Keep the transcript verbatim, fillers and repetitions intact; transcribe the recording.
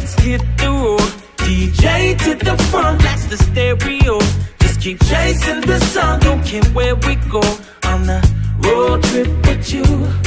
let's hit the road. D J to the front, that's the stereo. Just keep chasing the sun, don't care where we go. On the road trip with you.